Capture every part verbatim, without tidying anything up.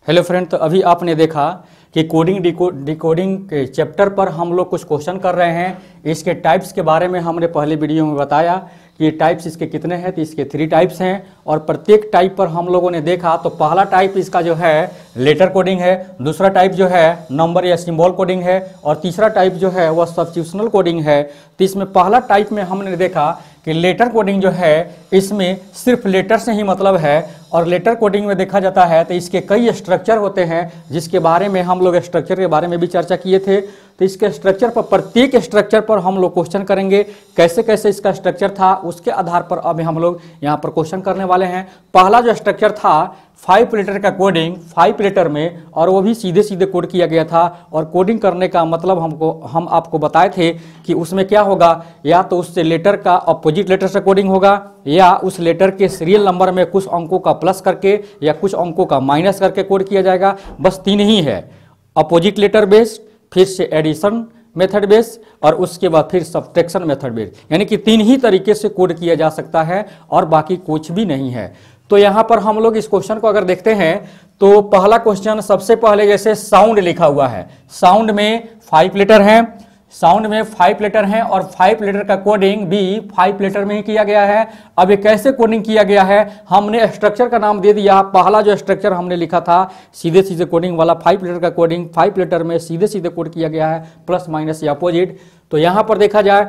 Hello friend, तो अभी आपने देखा कि कोडिंग डिको डिकोडिंग के चैप्टर पर हम लोग कुछ क्वेश्चन कर रहे हैं। इसके टाइप्स के बारे में हमने पहले वीडियो में बताया कि टाइप्स इसके कितने हैं। तो इसके थ्री टाइप्स हैं और प्रत्येक टाइप पर हम लोगों ने देखा। तो पहला टाइप इसका जो है लेटर कोडिंग है, दूसरा टाइप जो है नंबर या सिंबल कोडिंग है और तीसरा टाइप जो है वह सब्स्टिट्यूशनल कोडिंग है। तो इसमें पहला टाइप में हमने देखा कि लेटर कोडिंग जो है इसमें सिर्फ लेटर से ही मतलब है और लेटर कोडिंग में देखा जाता है तो इसके कई स्ट्रक्चर होते हैं जिसके बारे में हम लोग स्ट्रक्चर के बारे में भी चर्चा किए थे। तो इसके स्ट्रक्चर पर प्रत्येक स्ट्रक्चर पर हम लोग क्वेश्चन करेंगे, कैसे कैसे इसका स्ट्रक्चर था उसके आधार पर अभी हम लोग यहाँ पर क्वेश्चन करने वाले हैं। पहला जो स्ट्रक्चर था फाइव लेटर का कोडिंग, फाइव लेटर में, और वो भी सीधे सीधे कोड किया गया था। और कोडिंग करने का मतलब हमको हम आपको बताए थे कि उसमें क्या होगा, या तो उससे लेटर का अपोजिट लेटर से कोडिंग होगा या उस लेटर के सीरियल नंबर में कुछ अंकों का प्लस करके या कुछ अंकों का माइनस करके कोड किया जाएगा। बस तीन ही है, अपोजिट लेटर बेस्ड, फिर से एडिशन मेथड बेस और उसके बाद फिर सब्ट्रैक्शन मेथड बेस, यानी कि तीन ही तरीके से कोड किया जा सकता है और बाकी कुछ भी नहीं है। तो यहाँ पर हम लोग इस क्वेश्चन को अगर देखते हैं तो पहला क्वेश्चन सबसे पहले जैसे साउंड लिखा हुआ है, साउंड में फाइव लेटर हैं, साउंड में फाइव लेटर हैं और फाइव लेटर का कोडिंग भी फाइव लेटर में ही किया गया है। अब ये कैसे कोडिंग किया गया है, हमने स्ट्रक्चर का नाम दे दिया। पहला जो स्ट्रक्चर हमने लिखा था सीधे सीधे कोडिंग वाला, फाइव लेटर का कोडिंग फाइव लेटर में सीधे सीधे कोड किया गया है, प्लस माइनस या अपोजिट। तो यहाँ पर देखा जाए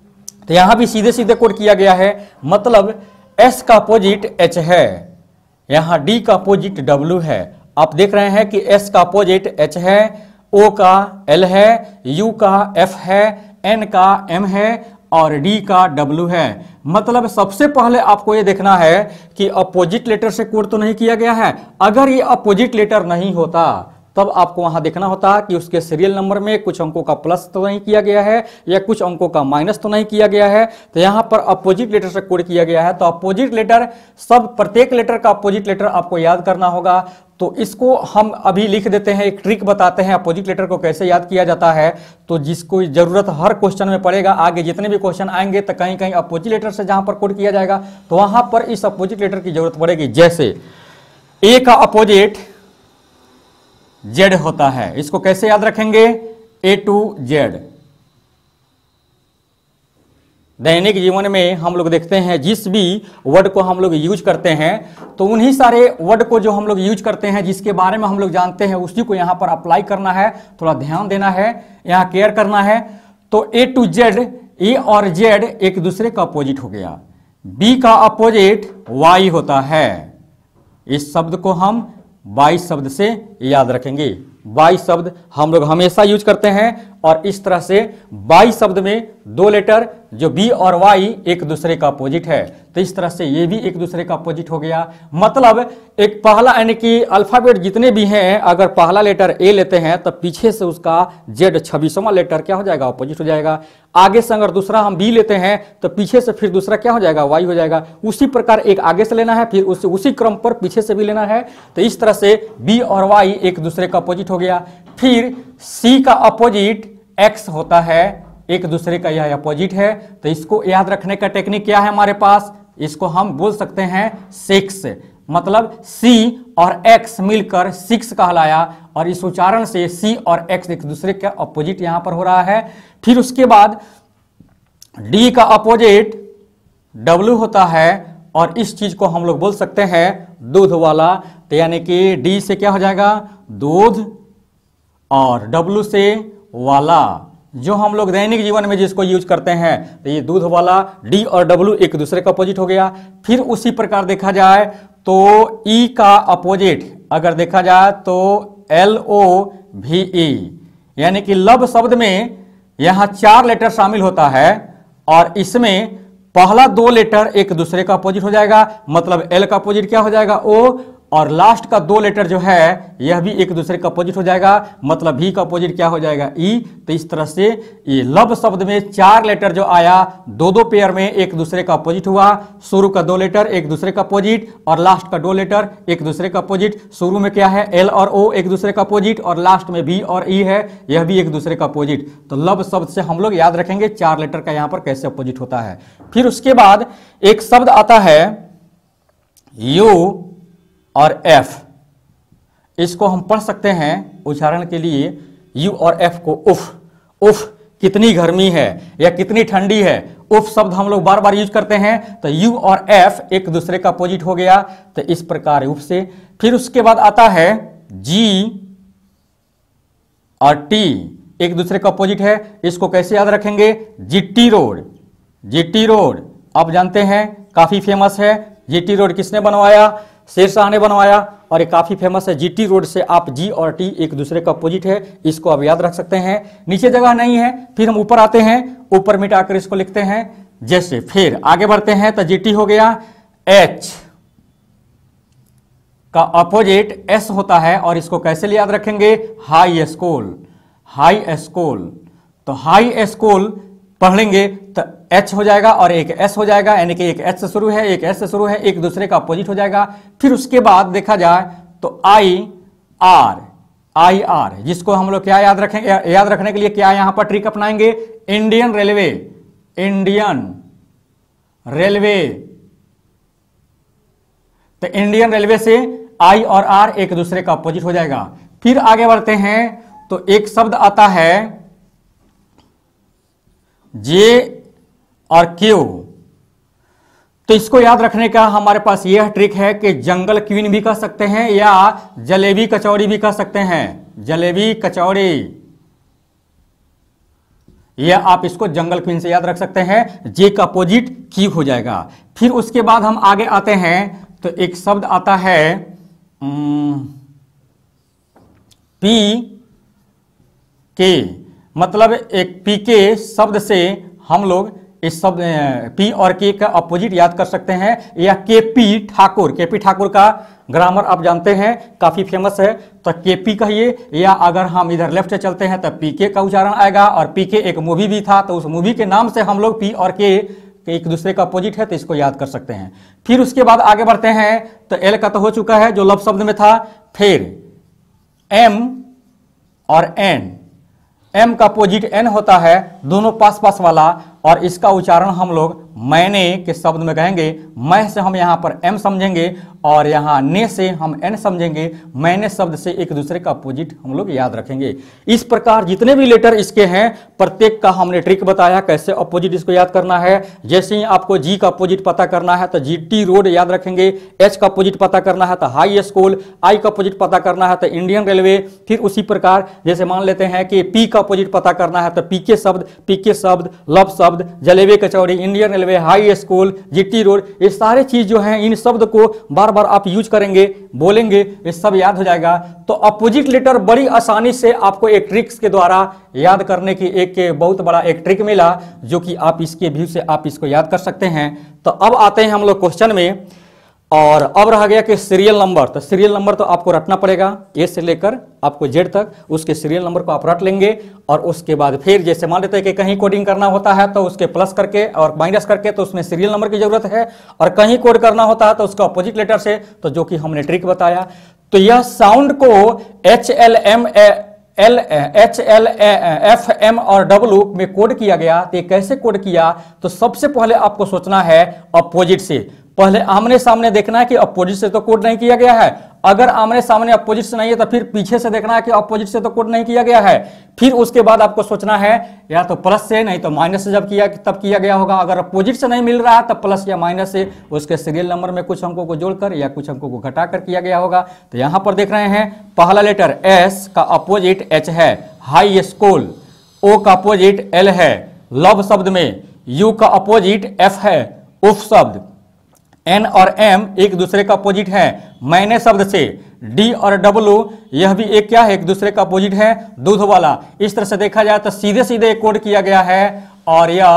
तो यहाँ भी सीधे सीधे कोड किया गया है, मतलब S का अपोजिट H है, यहाँ D का अपोजिट W है। आप देख रहे हैं कि S का अपोजिट H है, O का L है, U का F है, N का M है और D का W है। मतलब सबसे पहले आपको ये देखना है कि अपोजिट लेटर से कोड तो नहीं किया गया है। अगर ये अपोजिट लेटर नहीं होता तब आपको वहां देखना होता कि उसके सीरियल नंबर में कुछ अंकों का प्लस तो नहीं किया गया है या कुछ अंकों का माइनस तो नहीं किया गया है। तो यहाँ पर अपोजिट लेटर से कोड किया गया है। तो अपोजिट लेटर, सब प्रत्येक लेटर का अपोजिट लेटर आपको याद करना होगा। तो इसको हम अभी लिख देते हैं, एक ट्रिक बताते हैं अपोजिट लेटर को कैसे याद किया जाता है। तो जिसको जरूरत हर क्वेश्चन में पड़ेगा, आगे जितने भी क्वेश्चन आएंगे तो कहीं कहीं अपोजिट लेटर से जहां पर कोड किया जाएगा तो वहां पर इस अपोजिट लेटर की जरूरत पड़ेगी। जैसे ए का अपोजिट जेड होता है, इसको कैसे याद रखेंगे, ए टू जेड। दैनिक जीवन में हम लोग देखते हैं जिस भी वर्ड को हम लोग यूज करते हैं तो उन्हीं सारे वर्ड को जो हम लोग यूज करते हैं जिसके बारे में हम लोग जानते हैं उसी को यहाँ पर अप्लाई करना है। थोड़ा ध्यान देना है, यहाँ केयर करना है। तो ए टू जेड, ए और जेड एक दूसरे का अपोजिट हो गया। बी का अपोजिट वाई होता है, इस शब्द को हम वाई शब्द से याद रखेंगे। वाई शब्द हम लोग हमेशा यूज करते हैं और इस तरह से वाई शब्द में दो लेटर जो बी और वाई एक दूसरे का अपोजिट है, तो इस तरह से ये भी एक दूसरे का अपोजिट हो गया। मतलब एक पहला यानी कि अल्फाबेट जितने भी हैं, अगर पहला लेटर ए लेते हैं तो पीछे से उसका जेड छब्बीसवां लेटर क्या हो जाएगा, अपोजिट हो जाएगा। आगे से अगर दूसरा हम बी लेते हैं तो पीछे से फिर दूसरा क्या हो जाएगा, वाई हो जाएगा। उसी प्रकार एक आगे से लेना है, फिर उस, उसी क्रम पर पीछे से भी लेना है। तो इस तरह से बी और वाई एक दूसरे का अपोजिट हो गया। फिर सी का अपोजिट एक्स होता है, एक दूसरे का यह अपोजिट है। तो इसको याद रखने का टेक्निक क्या है हमारे पास, इसको हम बोल सकते हैं सिक्स। मतलब सी और एक्स मिलकर सिक्स कहलाया और इस उच्चारण से सी और एक्स एक दूसरे का अपोजिट यहां पर हो रहा है। फिर उसके बाद डी का अपोजिट डब्ल्यू होता है और इस चीज को हम लोग बोल सकते हैं दूध वाला। तो यानी कि डी से क्या हो जाएगा, दूध, और डब्ल्यू से वाला, जो हम लोग दैनिक जीवन में जिसको यूज करते हैं। तो ये दूध वाला, डी और डब्ल्यू एक दूसरे का अपोजिट हो गया। फिर उसी प्रकार देखा जाए तो ई का अपोजिट अगर देखा जाए तो एल ओ भी ई, यानी कि लब शब्द में यहां चार लेटर शामिल होता है और इसमें पहला दो लेटर एक दूसरे का अपोजिट हो जाएगा। मतलब एल का अपोजिट क्या हो जाएगा, ओ, और लास्ट का दो लेटर जो है यह भी एक दूसरे का अपोजिट हो जाएगा। मतलब भी का अपोजिट क्या हो जाएगा, ई। तो इस तरह से ये लब शब्द में चार लेटर जो आया, दो दो पेयर में एक दूसरे का अपोजिट हुआ। शुरू का दो लेटर एक दूसरे का अपोजिट और लास्ट का दो लेटर एक दूसरे का अपोजिट। शुरू में क्या है, एल और ओ एक दूसरे का अपोजिट और लास्ट में बी और ई है, यह भी एक दूसरे का अपोजिट। तो लब शब्द से हम लोग याद रखेंगे चार लेटर का यहाँ पर कैसे अपोजिट होता है। फिर उसके बाद एक शब्द आता है यू और एफ। इसको हम पढ़ सकते हैं उदाहरण के लिए यू और एफ को, उफ उफ कितनी गर्मी है या कितनी ठंडी है, उफ शब्द हम लोग बार बार यूज करते हैं, तो यू और एफ एक दूसरे का अपोजिट हो गया, तो इस प्रकार उफ से। फिर उसके बाद आता है जी और टी, एक दूसरे का अपोजिट है, इसको कैसे याद रखेंगे, जीटी रोड, जीटी रोड आप जानते हैं काफी फेमस है। जीटी रोड किसने बनवाया, शेरशाह ने बनवाया, और ये काफी फेमस है। जीटी रोड से आप जी और टी एक दूसरे का अपोजिट है, इसको आप याद रख सकते हैं। नीचे जगह नहीं है, फिर हम ऊपर आते हैं, ऊपर मिटाकर इसको लिखते हैं जैसे। फिर आगे बढ़ते हैं तो जीटी हो गया, एच का अपोजिट एस होता है, और इसको कैसे याद रखेंगे, हाई स्कूल, हाई स्कूल। तो हाई स्कूल पढ़ेंगे तो एच हो जाएगा और एक एस हो जाएगा, यानी कि एक एच से शुरू है एक एस से शुरू है, एक दूसरे का अपोजिट हो जाएगा। फिर उसके बाद देखा जाए तो आई आर, आई आर जिसको हम लोग क्या याद रखेंगे, याद रखने के लिए क्या यहां पर ट्रिक अपनाएंगे, इंडियन रेलवे, इंडियन रेलवे। तो इंडियन रेलवे से आई और आर एक दूसरे का अपोजिट हो जाएगा। फिर आगे बढ़ते हैं तो एक शब्द आता है जे और क्यू, तो इसको याद रखने का हमारे पास यह ट्रिक है कि जंगल क्वीन भी कह सकते हैं या जलेबी कचौड़ी भी कह सकते हैं, जलेबी कचौड़ी, या आप इसको जंगल क्वीन से याद रख सकते हैं। जे का अपोजिट क्यू हो जाएगा। फिर उसके बाद हम आगे आते हैं तो एक शब्द आता है पी के, मतलब एक पी के शब्द से हम लोग इस शब्द पी और के का अपोजिट याद कर सकते हैं, या के पी ठाकुर, के पी ठाकुर का ग्रामर आप जानते हैं काफी फेमस है, तो के पी कहिए, या अगर हम इधर लेफ्ट से चलते हैं तो पी के का उच्चारण आएगा, और पी के एक मूवी भी था, तो उस मूवी के नाम से हम लोग पी और के एक दूसरे का अपोजिट है, तो इसको याद कर सकते हैं। फिर उसके बाद आगे बढ़ते हैं तो एल का तो हो चुका है जो लव शब्द में था। फिर एम और एन, एम का अपोजिट एन होता है, दोनों पास पास वाला, और इसका उच्चारण हम लोग मैंने के शब्द में कहेंगे। मैं से हम यहाँ पर एम समझेंगे और यहाँ ने से हम एन समझेंगे। मैंने शब्द से एक दूसरे का अपोजिट हम लोग याद रखेंगे। इस प्रकार जितने भी लेटर इसके हैं प्रत्येक का हमने ट्रिक बताया कैसे अपोजिट इसको याद करना है। जैसे ही आपको जी का अपोजिट पता करना है तो जी टी रोड याद रखेंगे, एच का अपोजिट पता करना है तो हाई स्कूल, आई का अपोजिट पता करना है तो इंडियन रेलवे। फिर उसी प्रकार जैसे मान लेते हैं कि पी का अपोजिट पता करना है तो पी के शब्द, पी के शब्द, लव शब्द, jalebi kachori, Indian railway, high school, GT road, ये सारे चीज जो हैं इन शब्द को बार बार आप यूज करेंगे, बोलेंगे, ये सब याद हो जाएगा। तो अपोजिट लेटर बड़ी आसानी से आपको एक ट्रिक्स के द्वारा याद करने की एक बहुत बड़ा एक ट्रिक मिला, जो कि आप इसके व्यू से आप इसको याद कर सकते हैं। तो अब आते हैं हम लोग क्वेश्चन में, और अब रह गया कि सीरियल नंबर। तो सीरियल नंबर तो आपको रटना पड़ेगा, ए से लेकर आपको जेड तक, उसके सीरियल नंबर को आप रट लेंगे। और उसके बाद फिर जैसे मान लेते हैं कि कहीं कोडिंग करना होता है तो उसके प्लस करके और माइनस करके, तो उसमें सीरियल नंबर की जरूरत है, और कहीं कोड करना होता है तो उसका अपोजिट लेटर से, तो जो कि हमने ट्रिक बताया। तो यह साउंड को H L M L H L F M और डब्ल्यू में कोड किया गया। तो कैसे कोड किया, तो सबसे पहले आपको सोचना है अपोजिट से। पहले आमने सामने देखना है कि अपोजिट से तो कोड नहीं किया गया है। अगर आमने सामने अपोजिट से नहीं है तो फिर पीछे से देखना है कि अपोजिट से तो कोड नहीं किया गया है। फिर उसके बाद आपको सोचना है या तो प्लस से, नहीं तो माइनस से जब किया तब किया गया होगा। अगर अपोजिट से नहीं मिल रहा है तब प्लस या माइनस से उसके सीरियल नंबर में कुछ अंकों को जोड़कर या कुछ अंकों को घटाकर किया गया होगा। तो यहां पर देख रहे हैं पहला लेटर एस का अपोजिट एच है, हाई स्कूल। ओ का अपोजिट एल है, लव शब्द में। यू का अपोजिट एफ है, उफ शब्द। एन और एम एक दूसरे का अपोजिट है, मैंने शब्द से। डी और डब्ल्यू यह भी एक क्या है, एक दूसरे का अपोजिट है, दूध वाला। इस तरह से देखा जाए तो सीधे सीधे कोड किया गया है, और यह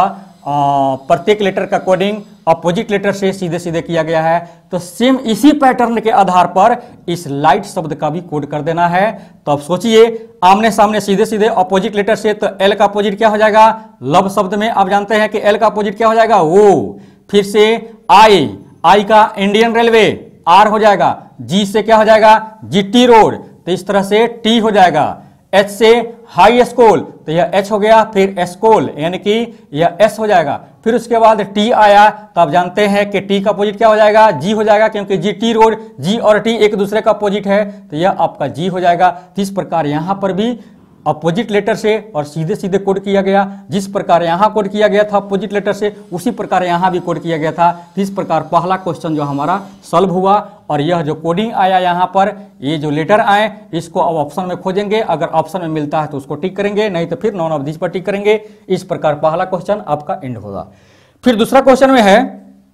प्रत्येक लेटर का कोडिंग अपोजिट लेटर से सीधे सीधे किया गया है। तो सेम इसी पैटर्न के आधार पर इस लाइट शब्द का भी कोड कर देना है। तो अब सोचिए आमने सामने सीधे सीधे अपोजिट लेटर से, तो एल का अपोजिट क्या हो जाएगा, लव शब्द में आप जानते हैं कि एल का अपोजिट क्या हो जाएगा, वो। फिर से आई, आई का इंडियन रेलवे, आर हो जाएगा। जी से क्या हो जाएगा, जीटी रोड। तो इस तरह से टी हो जाएगा। H से हाई स्कूल, तो यह H हो गया, फिर एस्कोल यानी कि यह S हो जाएगा। फिर उसके बाद T आया, तो आप जानते हैं कि T का अपोजिट क्या हो जाएगा, G हो जाएगा, क्योंकि जी टी रोड, G और T एक दूसरे का अपोजिट है, तो यह आपका G हो जाएगा। तो इस प्रकार यहाँ पर भी अपोजिट लेटर से और सीधे सीधे कोड किया गया। जिस प्रकार यहाँ कोड किया गया था अपोजिट लेटर से, उसी प्रकार यहाँ भी कोड किया गया था। तो इस प्रकार पहला क्वेश्चन जो हमारा सॉल्व हुआ। और यह जो कोडिंग आया यहाँ पर, ये जो लेटर आए, इसको अब ऑप्शन में खोजेंगे। अगर ऑप्शन में मिलता है तो उसको टिक करेंगे, नहीं तो फिर नॉन ऑफ दिस पर टिक करेंगे। इस प्रकार पहला क्वेश्चन आपका एंड होगा। फिर दूसरा क्वेश्चन में है,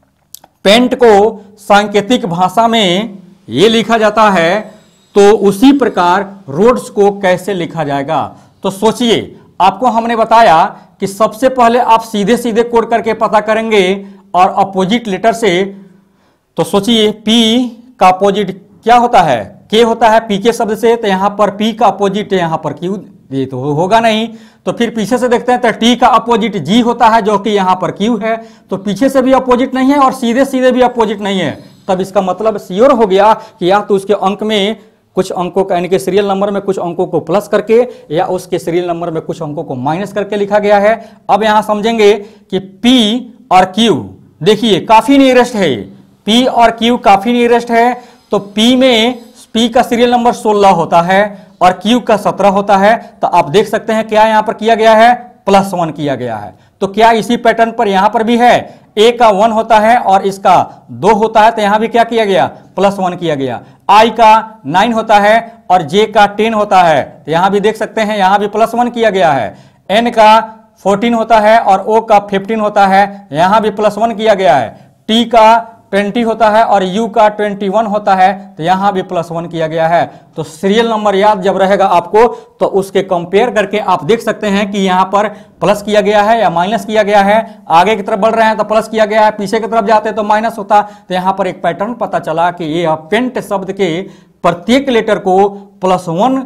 पेंट को सांकेतिक भाषा में ये लिखा जाता है, तो उसी प्रकार रोड्स को कैसे लिखा जाएगा। तो सोचिए, आपको हमने बताया कि सबसे पहले आप सीधे सीधे कोड करके पता करेंगे और अपोजिट लेटर से। तो सोचिए, P का अपोजिट क्या होता है, K होता है P के शब्द से, तो यहां पर P का अपोजिट यहां पर Q, ये तो होगा नहीं। तो फिर पीछे से देखते हैं, तो T का अपोजिट G होता है, जो कि यहां पर Q है। तो पीछे से भी अपोजिट नहीं है और सीधे सीधे भी अपोजिट नहीं है। तब इसका मतलब श्योर हो गया कि या तो उसके अंक में कुछ अंकों का, यानी कि सीरियल नंबर में कुछ अंकों को प्लस करके, या उसके सीरियल नंबर में कुछ अंकों को माइनस करके लिखा गया है। अब यहां समझेंगे कि P और Q देखिए काफी नियरेस्ट है, P और Q काफी नियरेस्ट है। तो P में P का सीरियल नंबर सोलह होता है और Q का सत्रह होता है। तो आप देख सकते हैं क्या यहां पर किया गया है, प्लस वन किया गया है। तो क्या इसी पैटर्न पर यहां पर भी है, A का वन होता है और इसका दो होता है, तो यहां भी क्या किया गया, प्लस वन किया गया। I का नाइन होता है और J का टेन होता है, तो यहां भी देख सकते हैं, यहां भी प्लस वन किया गया है। N का फोर्टीन होता है और O का फिफ्टीन होता है, यहां भी प्लस वन किया गया है। T का ट्वेंटी होता है और U का ट्वेंटी वन होता है, तो यहां भी प्लस वन किया गया है। तो सीरियल नंबर याद जब रहेगा आपको, तो उसके कंपेयर करके आप देख सकते हैं कि यहां पर प्लस किया गया है या माइनस किया गया है। आगे की तरफ बढ़ रहे हैं तो प्लस किया गया है, पीछे की तरफ जाते हैं तो माइनस होता। तो यहां पर एक पैटर्न पता चला कि ये पेंट शब्द के प्रत्येक लेटर को प्लस वन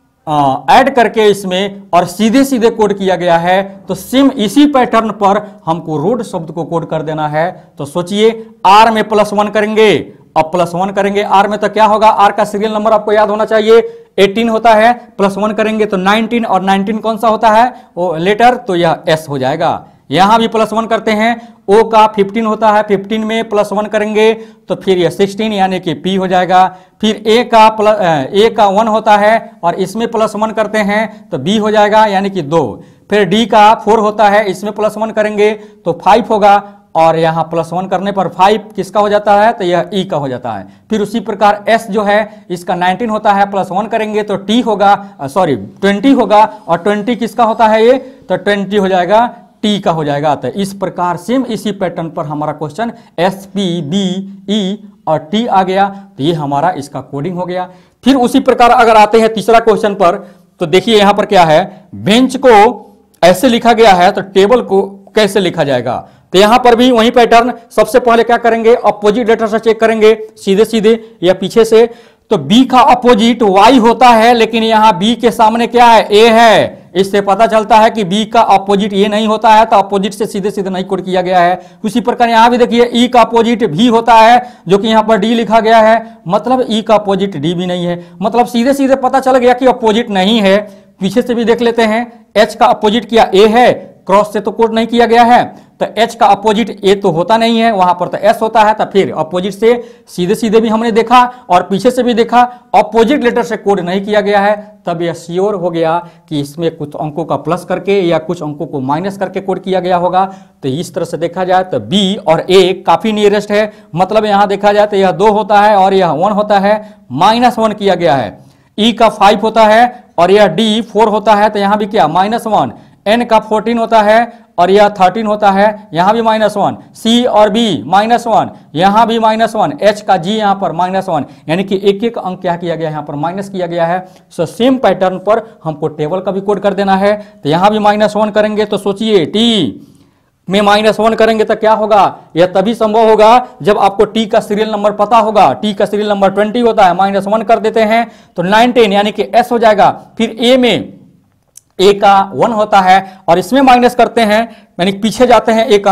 ऐड करके इसमें और सीधे सीधे कोड किया गया है। तो सेम इसी पैटर्न पर हमको रोड शब्द को कोड कर देना है। तो सोचिए, आर में प्लस वन करेंगे, अब प्लस वन करेंगे आर में, तो क्या होगा, आर का सीरियल नंबर आपको याद होना चाहिए, अठारह होता है, प्लस वन करेंगे तो उन्नीस, और उन्नीस कौन सा होता है, वो लेटर, तो यह एस हो जाएगा। यहां भी प्लस वन करते हैं, ओ का पंद्रह होता है, पंद्रह में प्लस वन करेंगे तो फिर यह सोलह यानी कि पी हो जाएगा। फिर ए का प्लस ए का वन होता है और इसमें प्लस वन करते हैं तो बी हो जाएगा यानी कि दो। फिर डी का फोर होता है, इसमें प्लस वन करेंगे तो फाइव होगा, और यहाँ प्लस वन करने पर फाइव किसका हो जाता है, तो यह ई का हो जाता है। फिर उसी प्रकार एस जो है इसका नाइनटीन होता है, प्लस वन करेंगे तो टी होगा, सॉरी ट्वेंटी होगा, और ट्वेंटी किसका होता है ये, तो ट्वेंटी हो जाएगा, टी का हो जाएगा। तो इस प्रकार सेम इसी पैटर्न पर हमारा question S P B E और टी आ गया। तो ये हमारा इसका कोडिंग हो गया। फिर उसी प्रकार अगर आते हैं तीसरा क्वेश्चन पर, तो देखिए यहाँ पर क्या है, बेंच को ऐसे लिखा गया है तो टेबल को कैसे लिखा जाएगा। तो यहां पर भी वही पैटर्न, सबसे पहले क्या करेंगे, अपोजिट लेटर से चेक करेंगे सीधे सीधे या पीछे से। तो B का अपोजिट Y होता है, लेकिन यहां B के सामने क्या है, A है। इससे पता चलता है कि B का अपोजिट ये नहीं होता है, तो अपोजिट से सीधे सीधे नहीं कोड किया गया है। उसी प्रकार यहां भी देखिए E का अपोजिट V होता है, जो कि यहां पर D लिखा गया है, मतलब E का अपोजिट D भी नहीं है। मतलब सीधे सीधे पता चल गया कि अपोजिट नहीं है। पीछे से भी देख लेते हैं, H का अपोजिट क्या A है, क्रॉस से तो कोड नहीं किया गया है, तो H का अपोजिट A तो होता नहीं है, वहां पर तो S होता है। तो फिर अपोजिट से सीधे सीधे भी हमने देखा और पीछे से भी देखा, अपोजिट लेटर से कोड नहीं किया गया है। तब यह श्योर हो गया कि इसमें कुछ अंकों का प्लस करके या कुछ अंकों को माइनस करके कोड किया गया होगा। तो इस तरह से देखा जाए तो B और A काफी नियरेस्ट है। मतलब यहां देखा जाए तो यह दो होता है और यह वन होता है, माइनस वन किया गया है। E का फाइव होता है और यह D फोर होता है, तो यहां भी क्या, माइनस वन। N का फोर्टीन होता है और यह थर्टीन होता है, यहां भी माइनस वन। C और B माइनस वन, यहां भी माइनस वन। H का G यहां पर माइनस वन, यानी कि एक एक अंक क्या किया गया है, यहां पर माइनस किया गया है। सो सेम पैटर्न पर हमको टेबल का भी कोड कर देना है। तो यहां भी माइनस वन करेंगे तो सोचिए T में माइनस वन करेंगे तो क्या होगा, यह तभी संभव होगा जब आपको T का सीरियल नंबर पता होगा। T का सीरियल नंबर ट्वेंटी होता है, माइनस वन कर देते हैं तो नाइनटीन यानी कि S हो जाएगा। फिर A में A का वन होता है और इसमें माइनस करते हैं, यानी पीछे जाते हैं एक अंक,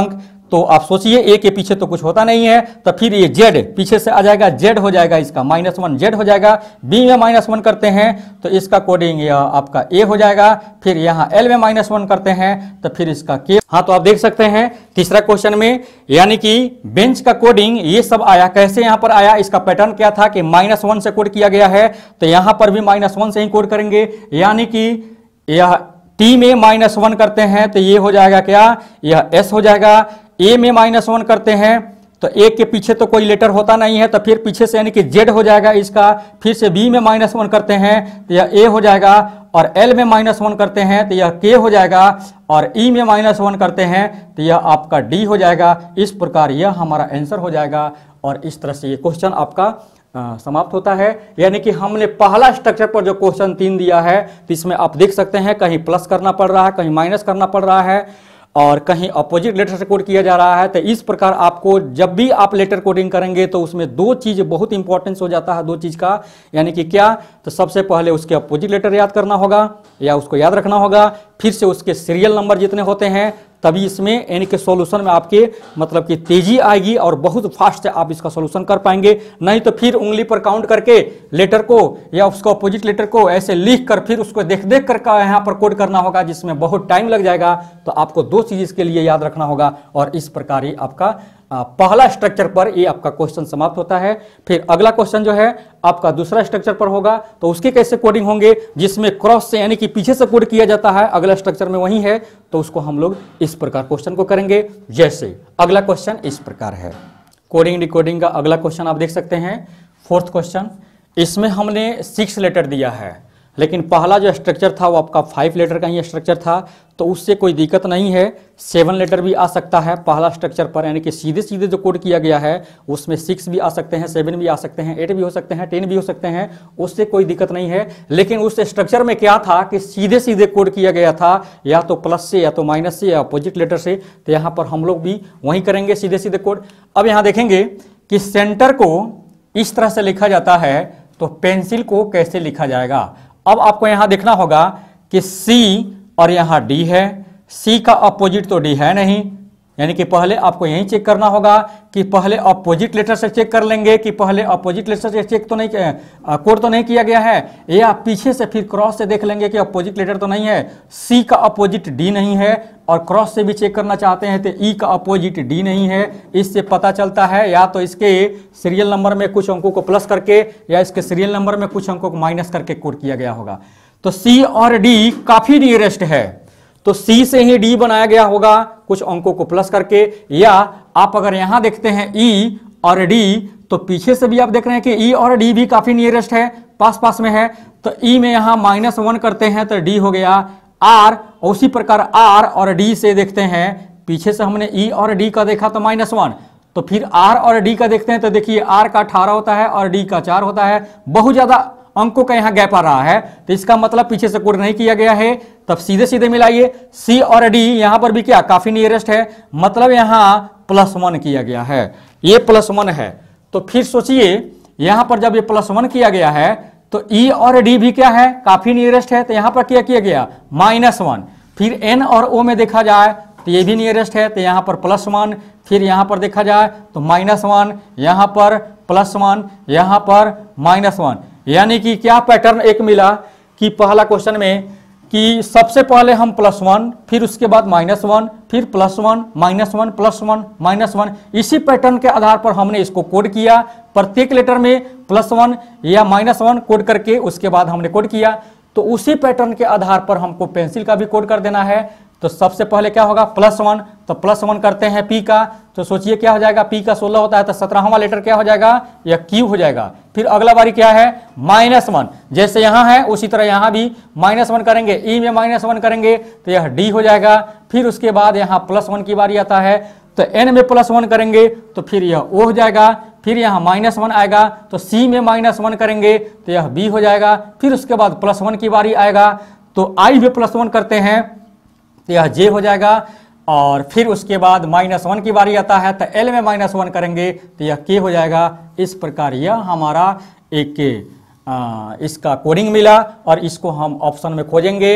तो आप सोचिए ए के पीछे तो कुछ होता नहीं है, तो फिर ये जेड पीछे से आ जाएगा, जेड हो जाएगा इसका माइनस वन, जेड हो जाएगा। बी में माइनस वन करते हैं तो इसका कोडिंग यह आपका ए हो जाएगा। फिर यहाँ एल में माइनस वन करते हैं तो फिर इसका के। हाँ, तो आप देख सकते हैं तीसरा क्वेश्चन में, यानी कि बेंच का कोडिंग ये सब आया। कैसे यहाँ पर आया, इसका पैटर्न क्या था कि माइनस वन से कोड किया गया है, तो यहाँ पर भी माइनस वन से ही कोड करेंगे। यानी कि यह टी में माइनस वन करते हैं तो ये हो जाएगा क्या, यह एस हो जाएगा। ए में माइनस वन करते हैं तो ए के पीछे तो कोई लेटर होता नहीं है, तो फिर पीछे से यानी कि जेड हो जाएगा इसका। फिर से बी में माइनस वन करते हैं तो यह ए हो जाएगा, और एल में माइनस वन करते हैं तो यह के हो जाएगा, और ई में माइनस वन करते हैं तो यह आपका डी हो जाएगा। इस प्रकार यह हमारा आंसर हो जाएगा, और इस तरह से ये क्वेश्चन आपका आ, समाप्त होता है। यानी कि हमने पहला स्ट्रक्चर पर जो क्वेश्चन तीन दिया है, तो इसमें आप देख सकते हैं कहीं प्लस करना पड़ रहा है, कहीं माइनस करना पड़ रहा है, और कहीं अपोजिट लेटर से कोड किया जा रहा है। तो इस प्रकार आपको जब भी आप लेटर कोडिंग करेंगे तो उसमें दो चीज़ बहुत इंपॉर्टेंस हो जाता है, दो चीज़ का। यानी कि क्या, तो सबसे पहले उसके अपोजिट लेटर याद करना होगा या उसको याद रखना होगा, फिर से उसके सीरियल नंबर जितने होते हैं, तभी इसमें यानी कि सॉल्यूशन में आपके मतलब कि तेजी आएगी और बहुत फास्ट से आप इसका सॉल्यूशन कर पाएंगे। नहीं तो फिर उंगली पर काउंट करके लेटर को या उसको अपोजिट लेटर को ऐसे लिख कर फिर उसको देख देख कर यहाँ पर कोड करना होगा, जिसमें बहुत टाइम लग जाएगा। तो आपको दो चीज इसके लिए याद रखना होगा, और इस प्रकार ही आपका पहला स्ट्रक्चर पर ये आपका क्वेश्चन समाप्त होता है। फिर अगला क्वेश्चन जो है आपका दूसरा स्ट्रक्चर पर होगा, तो उसके कैसे कोडिंग होंगे, जिसमें क्रॉस से यानी कि पीछे से कोड किया जाता है, अगला स्ट्रक्चर में वही है, तो उसको हम लोग इस प्रकार क्वेश्चन को करेंगे। जैसे अगला क्वेश्चन इस प्रकार है, कोडिंग डिकोडिंग का अगला क्वेश्चन आप देख सकते हैं, फोर्थ क्वेश्चन। इसमें हमने सिक्स लेटर दिया है, लेकिन पहला जो स्ट्रक्चर था वो आपका फाइव लेटर का ही स्ट्रक्चर था, तो उससे कोई दिक्कत नहीं है। सेवन लेटर भी आ सकता है पहला स्ट्रक्चर पर, यानी कि सीधे सीधे जो कोड किया गया है उसमें सिक्स भी आ सकते हैं, सेवन भी आ सकते हैं, एट भी हो सकते हैं, टेन भी हो सकते हैं, उससे कोई दिक्कत नहीं है। लेकिन उस स्ट्रक्चर में क्या था कि सीधे सीधे कोड किया गया था, या तो प्लस से या तो माइनस से या अपोजिट लेटर से, तो यहाँ पर हम लोग भी वहीं करेंगे सीधे सीधे कोड। अब यहाँ देखेंगे कि सेंटर को इस तरह से लिखा जाता है, तो पेंसिल को कैसे लिखा जाएगा। अब आपको यहां देखना होगा कि C और यहां D है, C का अपोजिट तो D है नहीं, यानी कि पहले आपको यही चेक करना होगा कि पहले अपोजिट लेटर से चेक कर लेंगे कि पहले अपोजिट लेटर से चेक तो नहीं कोड तो नहीं किया गया है, या पीछे से फिर क्रॉस से देख लेंगे कि अपोजिट लेटर तो नहीं है। C का अपोजिट D नहीं है, और क्रॉस से भी चेक करना चाहते हैं तो E का अपोजिट D नहीं है। इससे पता चलता है या तो इसके सीरियल नंबर में कुछ अंकों को प्लस करके या इसके सीरियल नंबर में कुछ अंकों को माइनस करके कोड किया गया होगा। तो C और D काफी नियरेस्ट है, तो C से ही D बनाया गया होगा कुछ अंकों को प्लस करके। या आप अगर यहां देखते हैं E और D, तो पीछे से भी आप देख रहे हैं कि E और D भी काफी नियरेस्ट है, पास पास में है। तो E में यहां माइनस वन करते हैं तो D हो गया R, और उसी प्रकार R और D से देखते हैं, पीछे से हमने E और D का देखा तो माइनस वन, तो फिर R और D का देखते हैं तो देखिए R का अठारह होता है और D का चार होता है, बहुत ज्यादा अंकों का यहाँ गैप आ रहा है, तो इसका मतलब पीछे से कोड नहीं किया गया है। तब सीधे सीधे मिलाइए, C और D यहाँ पर भी क्या काफी नियरेस्ट है, मतलब यहाँ प्लस वन किया गया है, ये प्लस वन है। तो फिर सोचिए यहाँ पर जब ये प्लस वन किया गया है तो E और D भी क्या है, काफी नियरेस्ट है, तो यहाँ पर क्या किया गया माइनस वन। फिर N और O में देखा जाए तो ये भी नियरेस्ट है, तो यहाँ पर प्लस वन, फिर यहाँ पर देखा जाए तो माइनस वन, यहाँ पर प्लस वन, यहाँ पर माइनस वन। यानी कि क्या पैटर्न एक मिला कि पहला क्वेश्चन में कि सबसे पहले हम प्लस वन, फिर उसके बाद माइनस वन, फिर plus one, minus one, plus one, minus one. इसी पैटर्न के आधार पर हमने इसको कोड किया, प्रत्येक लेटर में प्लस वन या माइनस वन कोड करके उसके बाद हमने कोड किया। तो उसी पैटर्न के आधार पर हमको पेंसिल का भी कोड कर देना है। तो सबसे पहले क्या होगा प्लस वन, तो प्लस वन करते हैं P का, तो सोचिए क्या हो जाएगा, P का सोलह होता है तो सत्रहवां लेटर क्या हो जाएगा, या Q हो जाएगा। फिर अगला बारी क्या है माइनस वन, जैसे यहाँ है उसी तरह यहाँ भी माइनस वन करेंगे, E में माइनस वन करेंगे तो यह D हो जाएगा। फिर उसके बाद यहाँ प्लस वन की बारी आता है तो N में प्लस वन करेंगे तो फिर यह O हो जाएगा। फिर यहाँ माइनस वन आएगा तो C में माइनस वन करेंगे तो यह B हो जाएगा। फिर उसके बाद प्लस वन की बारी आएगा तो I में प्लस वन करते हैं तो यह J हो जाएगा। और फिर उसके बाद माइनस वन की बारी आता है तो L में माइनस वन करेंगे तो यह K हो जाएगा। इस प्रकार यह हमारा एक आ, इसका कोडिंग मिला और इसको हम ऑप्शन में खोजेंगे।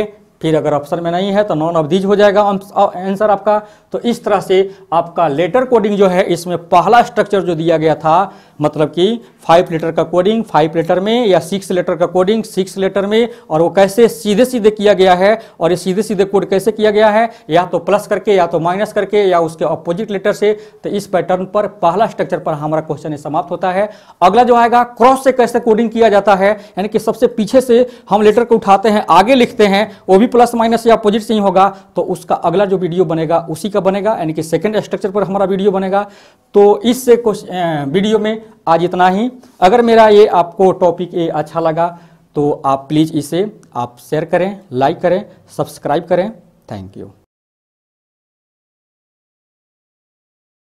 फिर अगर ऑप्शन में नहीं है तो नॉन ऑफ दीज हो जाएगा आंसर आपका। तो इस तरह से आपका लेटर कोडिंग जो है इसमें पहला स्ट्रक्चर जो दिया गया था, मतलब कि फाइव लेटर का कोडिंग फाइव लेटर में या सिक्स लेटर का कोडिंग सिक्स लेटर में, और वो कैसे सीधे सीधे किया गया है, और ये सीधे सीधे कोड कैसे किया गया है, या तो प्लस करके या तो माइनस करके या उसके अपोजिट लेटर से। तो इस पैटर्न पर पहला स्ट्रक्चर पर हमारा क्वेश्चन समाप्त होता है। अगला जो आएगा क्रॉस से कैसे कोडिंग किया जाता है, यानी कि सबसे पीछे से हम लेटर को उठाते हैं आगे लिखते हैं, वो भी प्लस माइनस या अपोजिट से ही होगा। तो उसका अगला जो वीडियो बनेगा उसी का बनेगा, यानी कि सेकंड स्ट्रक्चर पर हमारा वीडियो बनेगा। तो इससे वीडियो में आज इतना ही। अगर मेरा ये आपको टॉपिक ये अच्छा लगा तो आप प्लीज़ इसे आप शेयर करें, लाइक करें, सब्सक्राइब करें। Thank you.